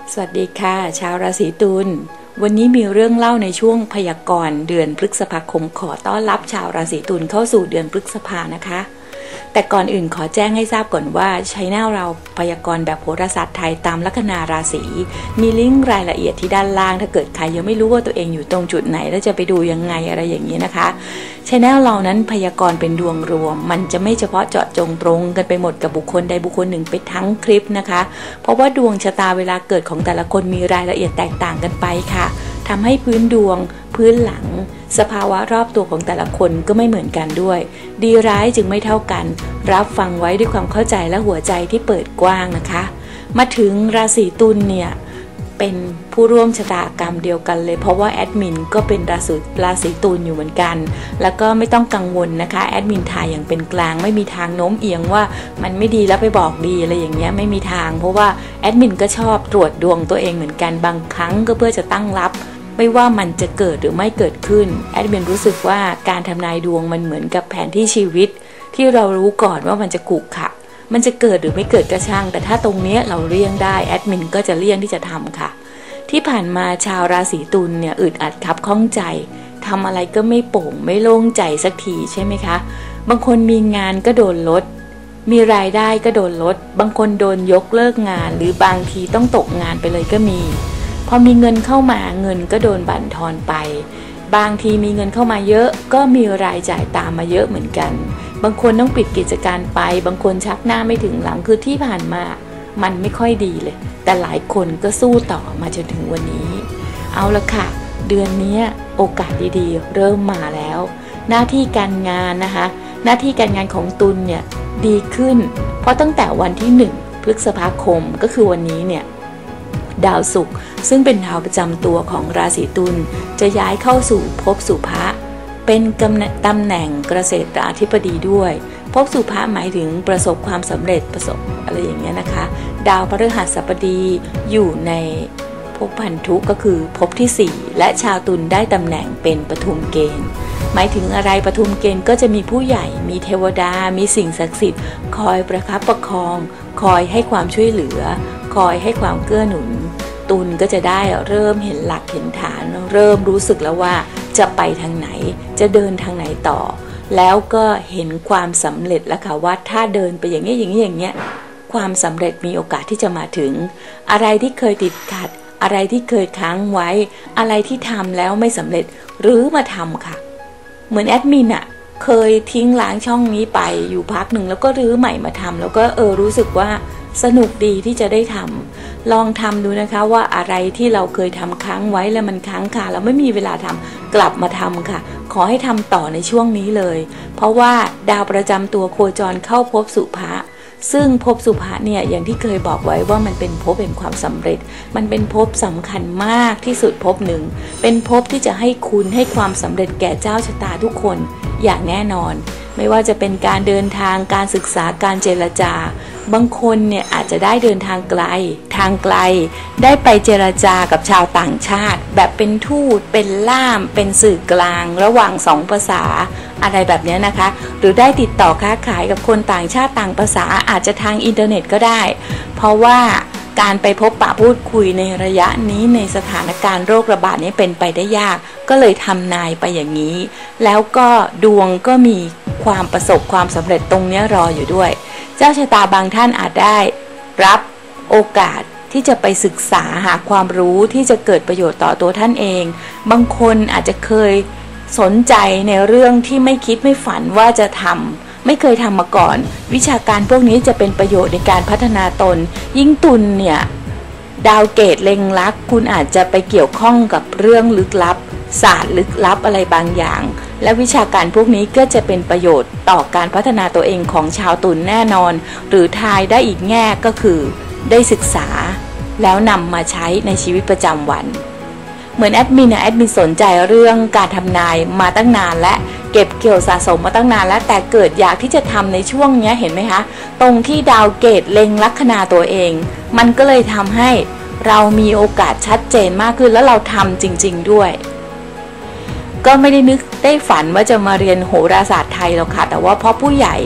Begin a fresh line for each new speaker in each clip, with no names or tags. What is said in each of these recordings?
สวัสดีค่ะชาวราศีตุลวันนี้มีเรื่องเล่าในช่วงพยากรณ์เดือนพฤษภาคมขอต้อนรับชาวราศีตุลเข้าสู่เดือนพฤษภานะคะแต่ก่อนอื่นขอแจ้งให้ทราบก่อนว่าช่องเราพยากรณ์แบบโหราศาสตร์ไทยตามลัคนาราศีมีลิงก์รายละเอียดที่ด้านล่างถ้าเกิดใครยังไม่รู้ว่าตัวเองอยู่ตรงจุดไหนแล้วจะไปดูยังไงอะไรอย่างนี้นะคะช่องเรานั้นพยากรณ์เป็นดวงรวมมันจะไม่เฉพาะเจาะจงตรงกันไปหมดกับบุคคลใดบุคคลหนึ่งไปทั้งคลิปนะคะเพราะว่าดวงชะตาเวลาเกิดของแต่ละคนมีรายละเอียดแตกต่างกันไปค่ะทำให้พื้นดวงพื้นหลังสภาวะรอบตัวของแต่ละคนก็ไม่เหมือนกันด้วยดีร้ายจึงไม่เท่ากันรับฟังไว้ด้วยความเข้าใจและหัวใจที่เปิดกว้างนะคะมาถึงราศีตุลเนี่ยเป็นผู้ร่วมชะตากรรมเดียวกันเลยเพราะว่าแอดมินก็เป็นราศีตุลอยู่เหมือนกันแล้วก็ไม่ต้องกังวลนะคะแอดมินทายอย่างเป็นกลางไม่มีทางโน้มเอียงว่ามันไม่ดีแล้วไปบอกดีอะไรอย่างเงี้ยไม่มีทางเพราะว่าแอดมินก็ชอบตรวจดวงตัวเองเหมือนกันบางครั้งก็เพื่อจะตั้งรับไม่ว่ามันจะเกิดหรือไม่เกิดขึ้นแอดมินรู้สึกว่าการทำนายดวงมันเหมือนกับแผนที่ชีวิตที่เรารู้ก่อนว่ามันจะขรุขระมันจะเกิดหรือไม่เกิดก็ช่างแต่ถ้าตรงนี้เราเลี่ยงได้แอดมินก็จะเลี่ยงที่จะทำค่ะที่ผ่านมาชาวราศีตุลเนี่ยอึดอัดขับข้องใจทำอะไรก็ไม่โปร่งไม่โล่งใจสักทีใช่ไหมคะบางคนมีงานก็โดนลดมีรายได้ก็โดนลดบางคนโดนยกเลิกงานหรือบางทีต้องตกงานไปเลยก็มีพอมีเงินเข้ามาเงินก็โดนบั่นทอนไปบางทีมีเงินเข้ามาเยอะก็มีรายจ่ายตามมาเยอะเหมือนกันบางคนต้องปิดกิจการไปบางคนชักหน้าไม่ถึงหลังคือที่ผ่านมามันไม่ค่อยดีเลยแต่หลายคนก็สู้ต่อมาจนถึงวันนี้เอาละค่ะเดือนนี้โอกาสดีๆเริ่มมาแล้วหน้าที่การงานนะคะหน้าที่การงานของตุลเนี่ยดีขึ้นเพราะตั้งแต่วันที่1 พฤษภาคมก็คือวันนี้เนี่ยดาวศุกร์ซึ่งเป็นดาวประจำตัวของราศีตุลจะย้ายเข้าสู่ภพสุภะเป็นตำแหน่งเกษตราธิบดีด้วยภพสุภะหมายถึงประสบความสำเร็จประสบอะไรอย่างเงี้ยนะคะดาวพฤหัสบดีอยู่ในภพพันธุก็คือภพที่4และชาวตุลได้ตำแหน่งเป็นปฐุมเกณฑ์หมายถึงอะไรปฐุมเกณฑ์ก็จะมีผู้ใหญ่มีเทวดามีสิ่งศักดิ์สิทธิ์คอยประคับประคองคอยให้ความช่วยเหลือคอยให้ความเกื้อหนุนตุลก็จะได้เริ่มเห็นหลักเห็นฐานเริ่มรู้สึกแล้วว่าจะไปทางไหนจะเดินทางไหนต่อแล้วก็เห็นความสำเร็จแล้วค่ะว่าถ้าเดินไปอย่างนี้ความสำเร็จมีโอกาสที่จะมาถึงอะไรที่เคยติดขัดอะไรที่เคยค้างไว้อะไรที่ทำแล้วไม่สำเร็จหรือมาทำค่ะเหมือนแอดมินอะเคยทิ้งล้างช่องนี้ไปอยู่พักหนึ่งแล้วก็รื้อใหม่มาทำแล้วก็รู้สึกว่าสนุกดีที่จะได้ทำลองทำดูนะคะว่าอะไรที่เราเคยทำค้างไว้แล้วมันค้างคาแล้วไม่มีเวลาทำกลับมาทำค่ะขอให้ทำต่อในช่วงนี้เลยเพราะว่าดาวประจำตัวโคจรเข้าภพสุภะซึ่งภพสุภะเนี่ยอย่างที่เคยบอกไว้ว่ามันเป็นภพแห่งความสำเร็จมันเป็นภพสำคัญมากที่สุดภพหนึ่งเป็นภพที่จะให้คุณให้ความสำเร็จแก่เจ้าชะตาทุกคนอย่างแน่นอนไม่ว่าจะเป็นการเดินทางการศึกษาการเจรจาบางคนเนี่ยอาจจะได้เดินทางไกลได้ไปเจรจากับชาวต่างชาติแบบเป็นทูตเป็นล่ามเป็นสื่อกลางระหว่าง2 ภาษาอะไรแบบนี้นะคะหรือได้ติดต่อค้าขายกับคนต่างชาติต่างภาษาอาจจะทางอินเทอร์เน็ตก็ได้เพราะว่าการไปพบปะพูดคุยในระยะนี้ในสถานการณ์โรคระบาดนี้เป็นไปได้ยากก็เลยทำนายไปอย่างนี้แล้วก็ดวงก็มีความประสบความสำเร็จตรงนี้รออยู่ด้วยเจ้าชะตาบางท่านอาจได้รับโอกาสที่จะไปศึกษาหาความรู้ที่จะเกิดประโยชน์ต่อตัวท่านเองบางคนอาจจะเคยสนใจในเรื่องที่ไม่คิดไม่ฝันว่าจะทำไม่เคยทำมาก่อนวิชาการพวกนี้จะเป็นประโยชน์ในการพัฒนาตนยิ่งตุลเนี่ยดาวเกตเล็งลักคุณอาจจะไปเกี่ยวข้องกับเรื่องลึกลับศาสตร์ลึกลับอะไรบางอย่างและวิชาการพวกนี้ก็จะเป็นประโยชน์ต่อการพัฒนาตัวเองของชาวตุลแน่นอนหรือทายได้อีกแง่ก็คือได้ศึกษาแล้วนำมาใช้ในชีวิตประจำวันเหมือนแอดมินสนใจเรื่องการทำนายมาตั้งนานและเก็บเกี่ยวสะสมมาตั้งนานแล้วแต่เกิดอยากที่จะทำในช่วงนี้เห็นไหมคะตรงที่ดาวเกตเล็งลัคนาตัวเองมันก็เลยทำให้เรามีโอกาสชัดเจนมากขึ้นแล้วเราทำจริงๆด้วยก็ไม่ได้นึกได้ฝันว่าจะมาเรียนโหราศาสตร์ไทยหรอกค่ะแต่ว่าเพราะผู้ใหญ่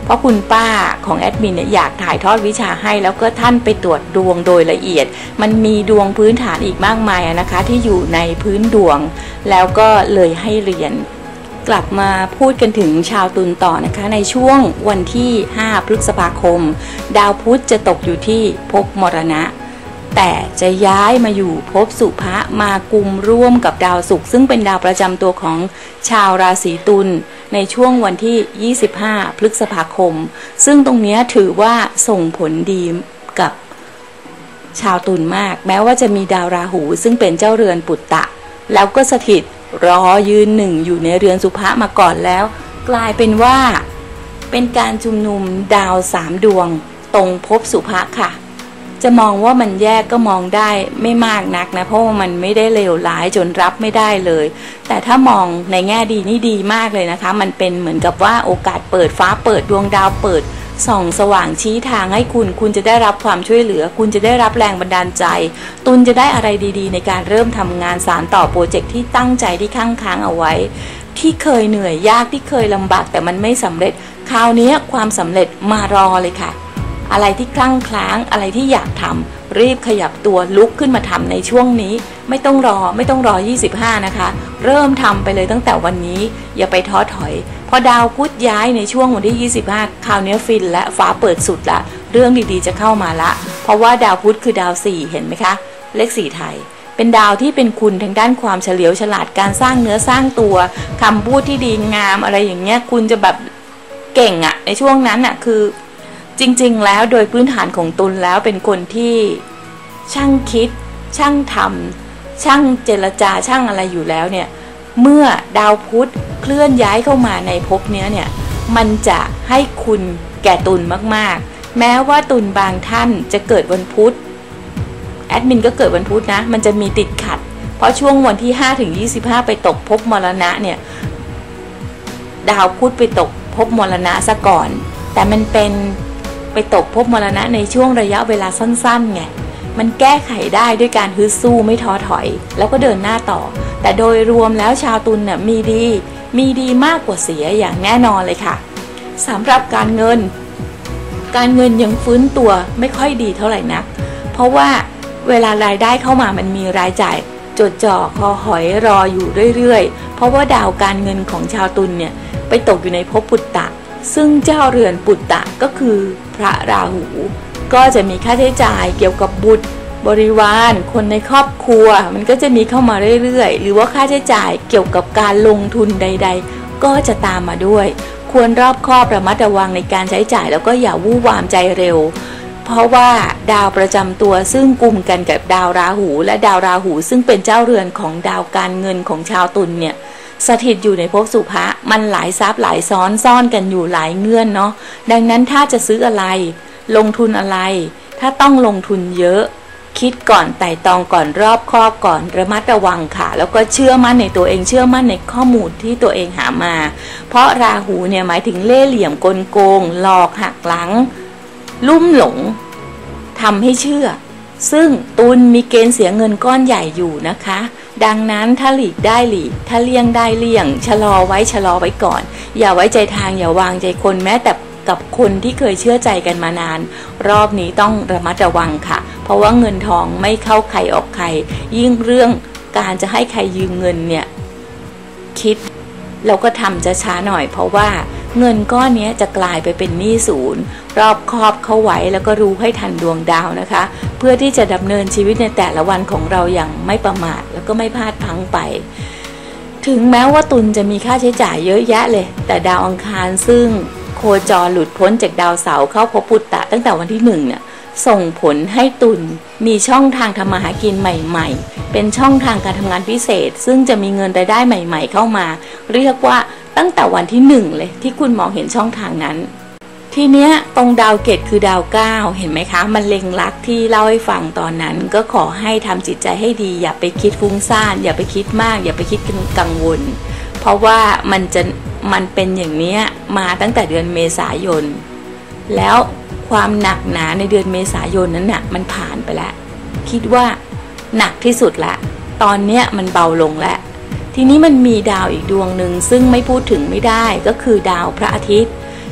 เพราะคุณป้าของแอดมินเนี่ยอยากถ่ายทอดวิชาให้แล้วก็ท่านไปตรวจดวงโดยละเอียดมันมีดวงพื้นฐานอีกมากมายนะคะที่อยู่ในพื้นดวงแล้วก็เลยให้เรียนกลับมาพูดกันถึงชาวตุลต่อนะคะในช่วงวันที่5พฤษภาคมดาวพุธจะตกอยู่ที่ภพมรณะแต่จะย้ายมาอยู่ภพสุภะมากุมร่วมกับดาวศุกร์ซึ่งเป็นดาวประจำตัวของชาวราศีตุลในช่วงวันที่25พฤษภาคมซึ่งตรงนี้ถือว่าส่งผลดีกับชาวตุลมากแม้ว่าจะมีดาวราหูซึ่งเป็นเจ้าเรือนปุตตะแล้วก็สถิตรอยืนหนึ่งอยู่ในเรือนสุภะมาก่อนแล้วกลายเป็นว่าเป็นการชุมนุมดาว3ดวงตรงภพสุภะค่ะจะมองว่ามันแยกก็มองได้ไม่มากนักนะเพราะว่ามันไม่ได้เลวร้ายจนรับไม่ได้เลยแต่ถ้ามองในแง่ดีนี่ดีมากเลยนะคะมันเป็นเหมือนกับว่าโอกาสเปิดฟ้าเปิดดวงดาวเปิดส่องสว่างชี้ทางให้คุณจะได้รับความช่วยเหลือคุณจะได้รับแรงบันดาลใจตุลจะได้อะไรดีๆในการเริ่มทำงานสานต่อโปรเจกต์ที่ตั้งใจที่ค้างเอาไว้ที่เคยเหนื่อยยากที่เคยลำบากแต่มันไม่สำเร็จคราวนี้ความสำเร็จมารอเลยค่ะอะไรที่คลั่งคล้างอะไรที่อยากทำรีบขยับตัวลุกขึ้นมาทำในช่วงนี้ไม่ต้องรอ25นะคะเริ่มทำไปเลยตั้งแต่วันนี้อย่าไปท้อถอยพอดาวพุธย้ายในช่วงวันที่25คราวนี้ฟินและฟ้าเปิดสุดละเรื่องดีๆจะเข้ามาละเพราะว่าดาวพุธคือดาว4เห็นไหมคะเลข4ไทยเป็นดาวที่เป็นคุณทางด้านความเฉลียวฉลาดการสร้างเนื้อสร้างตัวคำพูดที่ดีงามอะไรอย่างเงี้ยคุณจะแบบเก่งอะในช่วงนั้นอะคือจริงๆแล้วโดยพื้นฐานของตุลแล้วเป็นคนที่ช่างคิดช่างทำช่างเจรจาช่างอะไรอยู่แล้วเนี่ยเมื่อดาวพุธเคลื่อนย้ายเข้ามาในภพเนี้ยเนี่ยมันจะให้คุณแก่ตุลมากๆแม้ว่าตุลบางท่านจะเกิดวันพุธแอดมินก็เกิดวันพุธนะมันจะมีติดขัดเพราะช่วงวันที่5ถึง25ไปตกภพมรณะเนี่ยดาวพุธไปตกภพมรณะซะก่อนแต่มันเป็นไปตกภพมรณะในช่วงระยะเวลาสั้นๆไงมันแก้ไขได้ด้วยการฮึดสู้ไม่ท้อถอยแล้วก็เดินหน้าต่อแต่โดยรวมแล้วชาวตุลเนี่ยมีดีมากกว่าเสียอย่างแน่นอนเลยค่ะสำหรับการเงินยังฟื้นตัวไม่ค่อยดีเท่าไหร่นักเพราะว่าเวลารายได้เข้ามามันมีรายจ่ายจดจ่อคอหอยรออยู่เรื่อยๆเพราะว่าดาวการเงินของชาวตุลเนี่ยไปตกอยู่ในภพปุตตะซึ่งเจ้าเรือนปุตตะก็คือพระราหูก็จะมีค่าใช้จ่ายเกี่ยวกับบุตรบริวารคนในครอบครัวมันก็จะมีเข้ามาเรื่อยๆหรือว่าค่าใช้จ่ายเกี่ยวกับการลงทุนใดๆก็จะตามมาด้วยควรรอบคอบระมัดระวังในการใช้จ่ายแล้วก็อย่าวู่วามใจเร็วเพราะว่าดาวประจำตัวซึ่งกุมกันกับดาวราหูและดาวราหูซึ่งเป็นเจ้าเรือนของดาวการเงินของชาวตุลเนี่ยสถิตอยู่ในภพสุภะมันหลายซับหลายซ้อนซ่อนกันอยู่หลายเงื่อนเนาะดังนั้นถ้าจะซื้ออะไรลงทุนอะไรถ้าต้องลงทุนเยอะคิดก่อนไต่ตองก่อนรอบคอบก่อนระมัดระวังค่ะแล้วก็เชื่อมั่นในตัวเองเชื่อมั่นในข้อมูลที่ตัวเองหามาเพราะราหูเนี่ยหมายถึงเล่ห์เหลี่ยมกลโกงหลอกหักหลังลุ่มหลงทำให้เชื่อซึ่งตุลมีเกณฑ์เสียเงินก้อนใหญ่อยู่นะคะดังนั้นถ้าหลีกได้หลีกถ้าเลี่ยงได้เลี่ยงชะลอไว้ก่อนอย่าไว้ใจทางอย่าวางใจคนแม้แต่กับคนที่เคยเชื่อใจกันมานานรอบนี้ต้องระมัดระวังค่ะเพราะว่าเงินทองไม่เข้าใครออกใครยิ่งเรื่องการจะให้ใครยืมเงินเนี่ยคิดแล้วก็ทำจะช้าหน่อยเพราะว่าเงินก้อนนี้จะกลายไปเป็นหนี้ศูนย์รอบคอบเข้าไว้แล้วก็รู้ให้ทันดวงดาวนะคะเพื่อที่จะดำเนินชีวิตในแต่ละวันของเราอย่างไม่ประมาทแล้วก็ไม่พลาดพลั้งไปถึงแม้ว่าตุลจะมีค่าใช้จ่ายเยอะแยะเลยแต่ดาวอังคารซึ่งโคจรหลุดพ้นจากดาวเสาร์เข้าภพปุตตะตั้งแต่วันที่1เนี่ยส่งผลให้ตุลมีช่องทางทำมาหากินใหม่ๆเป็นช่องทางการทำงานพิเศษซึ่งจะมีเงินรายได้ใหม่ๆเข้ามาเรียกว่าตั้งแต่วันที่1เลยที่คุณมองเห็นช่องทางนั้นทีเนี้ยตรงดาวเกตคือดาว9เห็นไหมคะมันเล็งลักที่เล่าให้ฟังตอนนั้นก็ขอให้ทำจิตใจให้ดีอย่าไปคิดฟุ้งซ่านอย่าไปคิดมากอย่าไปคิดกังวลเพราะว่ามันเป็นอย่างนี้มาตั้งแต่เดือนเมษายนแล้วความหนักหนาในเดือนเมษายนนั้นน่ะมันผ่านไปแล้วคิดว่าหนักที่สุดละตอนเนี้ยมันเบาลงแล้วทีนี้มันมีดาวอีกดวงหนึ่งซึ่งไม่พูดถึงไม่ได้ก็คือดาวพระอาทิตย์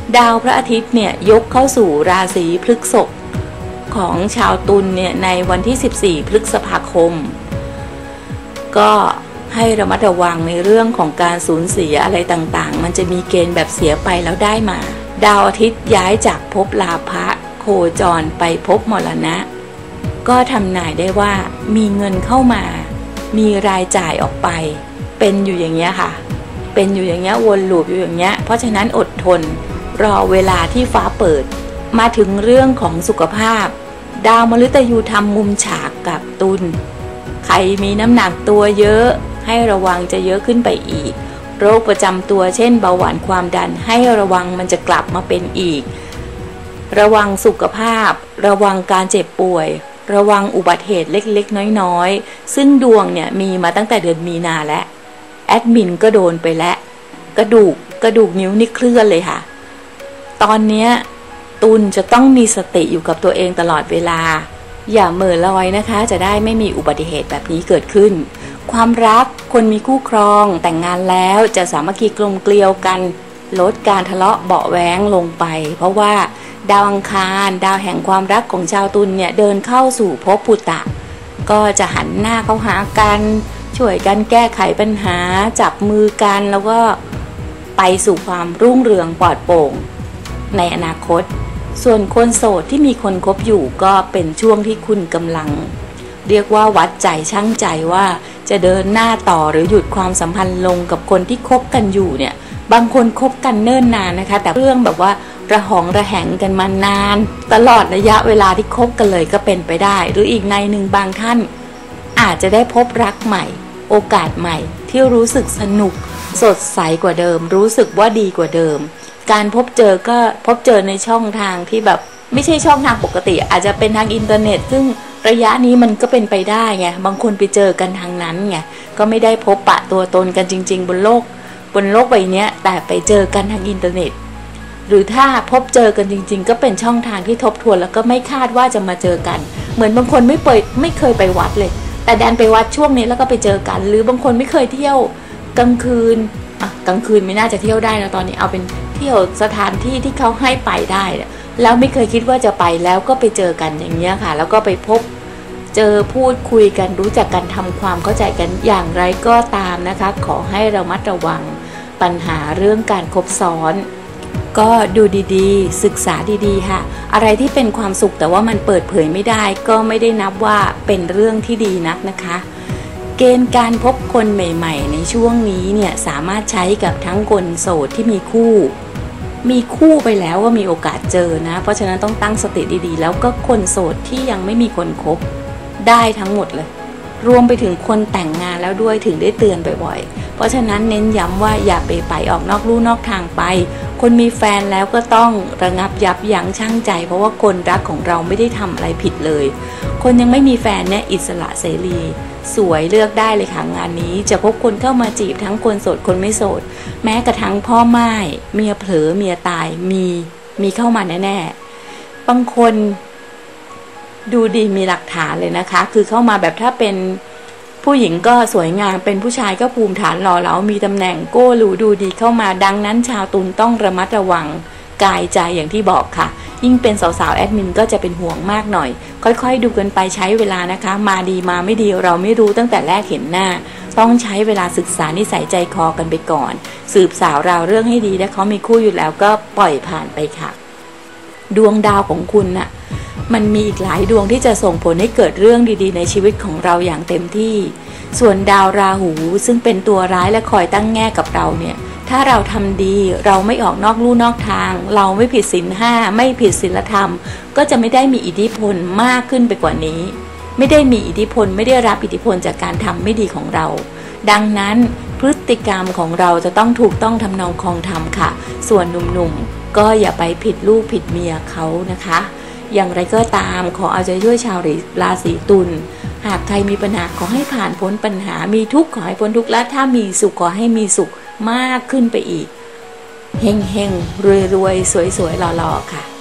ดาวพระอาทิตย์เนี่ยยกเข้าสู่ราศีพฤษภของชาวตุลเนี่ยในวันที่14พฤษภาคมก็ให้ระมัดระวังในเรื่องของการสูญเสียอะไรต่างๆมันจะมีเกณฑ์แบบเสียไปแล้วได้มาดาวอาทิตย์ย้ายจากภพลาภะโคจรไปภพมรณะก็ทำนายได้ว่ามีเงินเข้ามามีรายจ่ายออกไปเป็นอยู่อย่างเงี้ยค่ะเป็นอยู่อย่างเงี้ยวนลูปอยู่อย่างเงี้ยเพราะฉะนั้นอดทนรอเวลาที่ฟ้าเปิดมาถึงเรื่องของสุขภาพดาวมฤตยูทำมุมฉากกับตุลใครมีน้ำหนักตัวเยอะให้ระวังจะเยอะขึ้นไปอีกโรคประจำตัวเช่นเบาหวานความดันให้ระวังมันจะกลับมาเป็นอีกระวังสุขภาพระวังการเจ็บป่วยระวังอุบัติเหตุเล็กๆน้อยๆซึ่งดวงเนี่ยมีมาตั้งแต่เดือนมีนาแล้วแอดมินก็โดนไปแล้วกระดูกนิ้วนี่เคลื่อนเลยค่ะตอนนี้ตุลจะต้องมีสติอยู่กับตัวเองตลอดเวลาอย่าเหม่อลอยนะคะจะได้ไม่มีอุบัติเหตุแบบนี้เกิดขึ้นความรักคนมีคู่ครองแต่งงานแล้วจะสามัคคีกลมเกลียวกันลดการทะเลาะเบาะแว้งลงไปเพราะว่าดาวอังคารดาวแห่งความรักของชาวตุลเนี่ยเดินเข้าสู่ภพปุตตะก็จะหันหน้าเข้าหากันช่วยกันแก้ไขปัญหาจับมือกันแล้วก็ไปสู่ความรุ่งเรืองปลอดโปร่งในอนาคตส่วนคนโสดที่มีคนคบอยู่ก็เป็นช่วงที่คุณกำลังเรียกว่าวัดใจชั่งใจว่าจะเดินหน้าต่อหรือหยุดความสัมพันธ์ลงกับคนที่คบกันอยู่เนี่ยบางคนคบกันเนิ่นนานนะคะแต่เรื่องแบบว่าระหองระแหงกันมานานตลอดระยะเวลาที่คบกันเลยก็เป็นไปได้หรืออีกในหนึ่งบางท่านอาจจะได้พบรักใหม่โอกาสใหม่ที่รู้สึกสนุกสดใสกว่าเดิมรู้สึกว่าดีกว่าเดิมการพบเจอก็พบเจอในช่องทางที่แบบไม่ใช่ช่องทางปกติอาจจะเป็นทางอินเทอร์เน็ตซึ่งระยะนี้มันก็เป็นไปได้ไงบางคนไปเจอกันทางนั้นไงก็ไม่ได้พบปะตัวตนกันจริงๆบนโลกใบนี้แต่ไปเจอกันทางอินเทอร์เน็ตหรือถ้าพบเจอกันจริงๆก็เป็นช่องทางที่ทบทวนแล้วก็ไม่คาดว่าจะมาเจอกันเหมือนบางคนไม่เคยไปวัดเลยแต่ดันไปวัดช่วงนี้แล้วก็ไปเจอกันหรือบางคนไม่เคยเที่ยวกลางคืนกลางคืนไม่น่าจะเที่ยวได้นะตอนนี้เอาเป็นเที่ยวสถานที่ที่เขาให้ไปได้แล้วไม่เคยคิดว่าจะไปแล้วก็ไปเจอกันอย่างเงี้ยค่ะแล้วก็ไปพบเจอพูดคุยกันรู้จักกันทำความเข้าใจกันอย่างไรก็ตามนะคะขอให้ระมัดระวังปัญหาเรื่องการคบซ้อนก็ดูดีๆศึกษาดีๆค่ะอะไรที่เป็นความสุขแต่ว่ามันเปิดเผยไม่ได้ก็ไม่ได้นับว่าเป็นเรื่องที่ดีนักนะคะเกณฑ์การพบคนใหม่ๆในช่วงนี้เนี่ยสามารถใช้กับทั้งคนโสดที่มีคู่ไปแล้วว่ามีโอกาสเจอนะเพราะฉะนั้นต้องตั้งสติดีๆแล้วก็คนโสดที่ยังไม่มีคนคบได้ทั้งหมดเลยรวมไปถึงคนแต่งงานแล้วด้วยถึงได้เตือนบ่อยๆเพราะฉะนั้นเน้นย้ำว่าอย่าไปออกนอกลู่นอกทางไปคนมีแฟนแล้วก็ต้องระงับยับยั้งชั่งใจเพราะว่าคนรักของเราไม่ได้ทำอะไรผิดเลยคนยังไม่มีแฟนเนี่ยอิสระเสรีสวยเลือกได้เลยค่ะงานนี้จะพบคนเข้ามาจีบทั้งคนโสดคนไม่โสดแม้กระทั่งพ่อม่ายเมียเผลอเมียตายมีเข้ามาแน่ๆบางคนดูดีมีหลักฐานเลยนะคะคือเข้ามาแบบถ้าเป็นผู้หญิงก็สวยงามเป็นผู้ชายก็ภูมิฐานหล่อเหลามีตำแหน่งโก้หรูดูดีเข้ามาดังนั้นชาวตุลต้องระมัดระวังกายใจอย่างที่บอกค่ะยิ่งเป็นสาวๆแอดมินก็จะเป็นห่วงมากหน่อยค่อยๆดูกันไปใช้เวลานะคะมาดีมาไม่ดีเราไม่รู้ตั้งแต่แรกเห็นหน้าต้องใช้เวลาศึกษานิสัยใจคอกันไปก่อนสืบสาวราวเรื่องให้ดีและเขามีคู่อยู่แล้วก็ปล่อยผ่านไปค่ะดวงดาวของคุณน่ะมันมีอีกหลายดวงที่จะส่งผลให้เกิดเรื่องดีๆในชีวิตของเราอย่างเต็มที่ส่วนดาวราหูซึ่งเป็นตัวร้ายและคอยตั้งแง่กับเราเนี่ยถ้าเราทำดีเราไม่ออกนอกลู่นอกทางเราไม่ผิดศีล 5ไม่ผิดศีลธรรมก็จะไม่ได้มีอิทธิพลมากขึ้นไปกว่านี้ไม่ได้มีอิทธิพลไม่ได้รับอิทธิพลจากการทำไม่ดีของเราดังนั้นพฤติกรรมของเราจะต้องถูกต้องทำนองคองธรรมค่ะส่วนหนุ่มๆก็อย่าไปผิดลูกผิดเมียเขานะคะอย่างไรก็ตามขอเอาใจช่วยชาวราศีตุลหากใครมีปัญหาขอให้ผ่านพ้นปัญหามีทุกข์ขอให้พ้นทุกข์และถ้ามีสุขขอให้มีสุขมากขึ้นไปอีกเฮงๆรวยๆสวยๆหล่อๆค่ะ